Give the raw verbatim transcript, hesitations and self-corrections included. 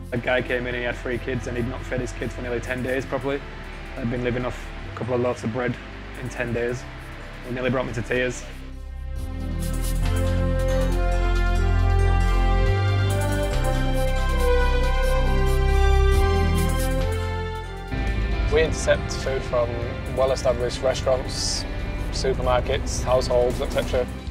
A guy came in and he had three kids and he'd not fed his kids for nearly ten days properly. I'd been living off a couple of loaves of bread in ten days. It nearly brought me to tears. We intercept food from well-established restaurants, supermarkets, households, et cetera.